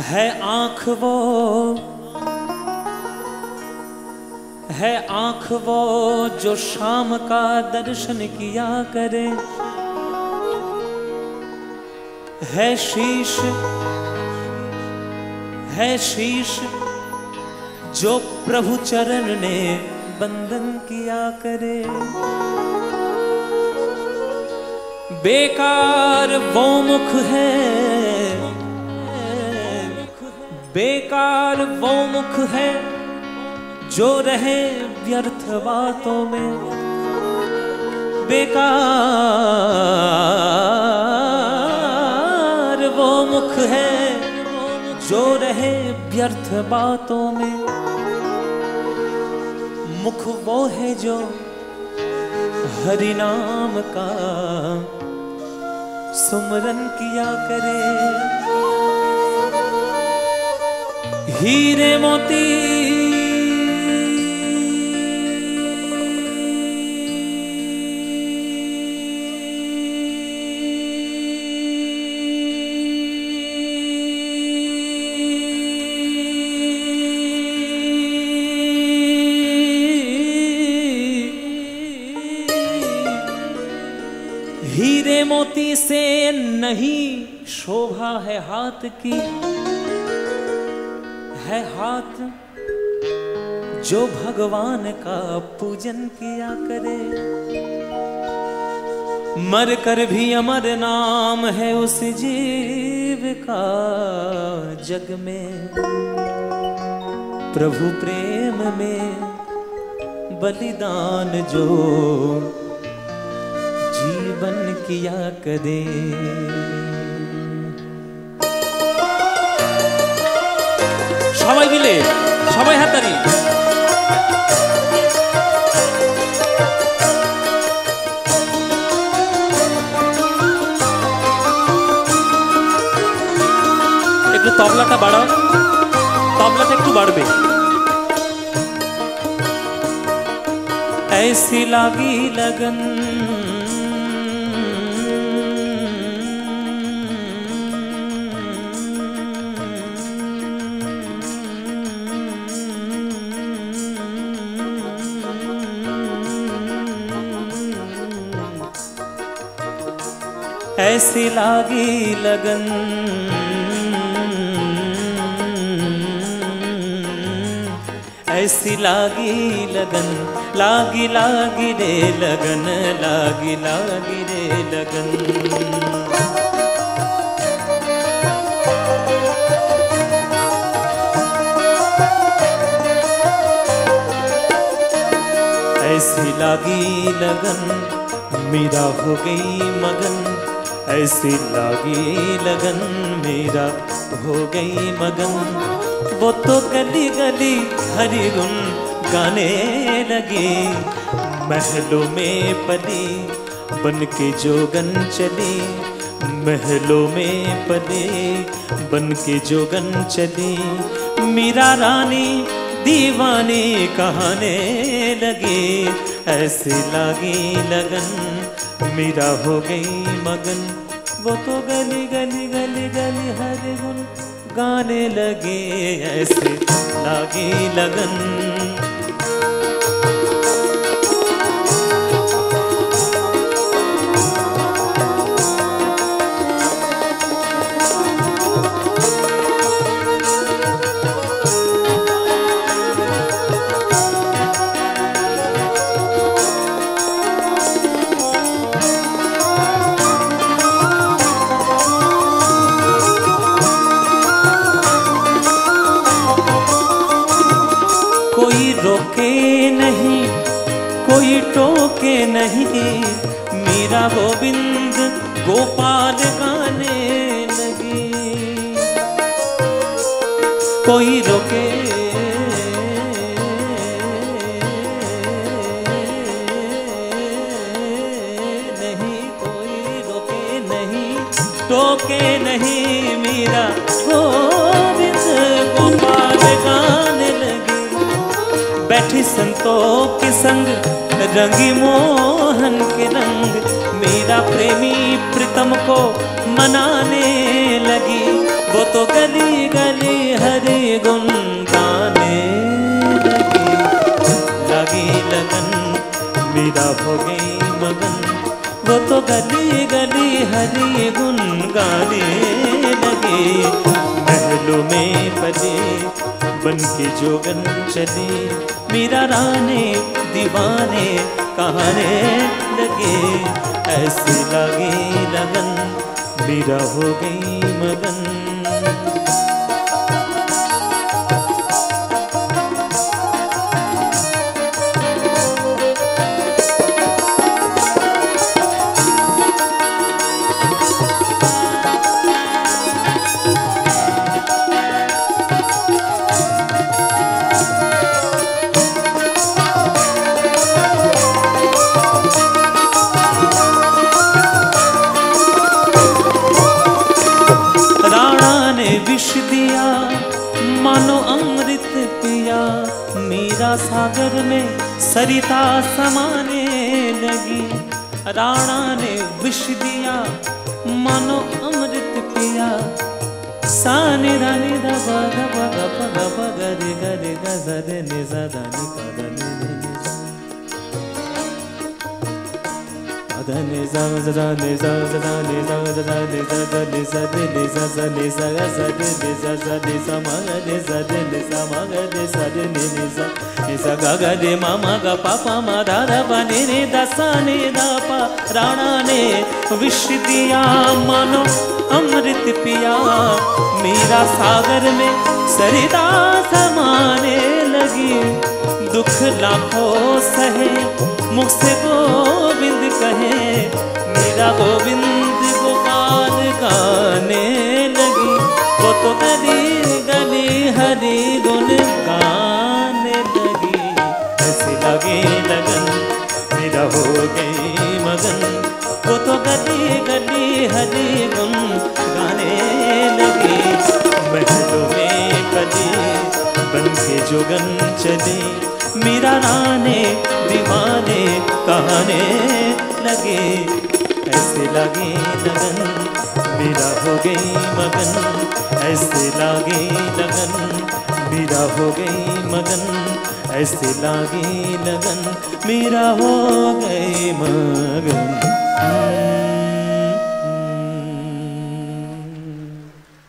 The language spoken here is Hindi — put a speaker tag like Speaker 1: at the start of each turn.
Speaker 1: है आँख वो जो शाम का दर्शन किया करे, है शीश जो प्रभु चरण ने बंधन किया करे। बेकार वो मुख है, बेकार वो मुख है जो रहे व्यर्थ बातों में। बेकार वो मुख है जो रहे व्यर्थ बातों में। मुख वो है जो हरि नाम का सुमरन किया करे। हीरे मोती हीरे मोती से नहीं शोभा है हाथ की, है हाथ जो भगवान का पूजन किया करे। मर कर भी अमर नाम है उस जीव का जग में। प्रभु प्रेम में बलिदान जो जीवन किया करे। সবাই মিলে সবাই হাততালি। একটু তবলাটা বাড়াও, তবলাটা একটু বাড়বে। ऐसी लागी लगन ऐसी लागी लगन, ऐसी लागी लगन, लागी लागी रे लगन, लागी लागी रे लगन। ऐसी लागी लगन मेरा हो गई मगन, ऐसी लागी लगन मेरा हो गई मगन। वो तो गली गली हरि गुण गाने लगी, महलों में पली बन के जोगन चली, महलों में पली बन के जोगन चली। मीरा रानी दीवानी कहाने लगी, ऐसी लागी लगन मीरा हो गई मगन। वो तो गली गली गली गली हरि गुण गाने लगे, ऐसे लागी लगन। कोई रोके नहीं कोई टोके नहीं, मीरा गोविंद गोपाल गाने लगी। कोई रोके नहीं, कोई रोके नहीं टोके नहीं, मीरा गोविंद गोपाल गाने लगी। बैठी संतों के संग रंगी मोहन के रंग, मेरा प्रेमी प्रीतम को मनाने लगी। वो तो गली गली हरे गुन गाने लगी लगन, मीरा हो गई मगन। वो तो गली गली हरी गुन गाने लगे, महलों में पले बन के जोगन चले, मीरा राने दीवाने कहाने लगे। ऐसे लगे लगन, मीरा हो गई मगन। विष दिया मानो अमृत पिया, मीरा सागर में सरिता समाने लगी। राणा ने विष दिया मानो अमृत पिया, सानी रानी दा बगा बगा बगा बगा रे गा रे गा सा रे ने सा दा नि का दा ने ने सा ने सा सा ने सा सा ने सा सा ने सा ने सा ने सा सा ने सा सा ने सा सा ने सा मा ने सा ने सा मा ने सा ने सा गा गा रे मा मा गा पा पा मा दा दा पा ने दा सा ने दा पा। राणा ने विष दिया मानो अमृत पिया, मीरा सागर में सरिता समाने लगी। दुख लाखों सहे मुख से गोविंद कहे, मेरा गोविंद गोपाल गाने लगी। वो तो गली गली हरि गुण गाने लगी। ऐसे लगे लगन, मेरा हो गई मगन। वो तो गली गली हरि गुण गाने लगी। महलों में पले बन के जोगन चले, मीरा राने दीवाने कहाने लगे। ऐसे लगे लगन, मीरा हो गई मगन। ऐसे लागे लगन, मीरा हो गई मगन। ऐसे लागे लगन, मीरा हो गई मगन।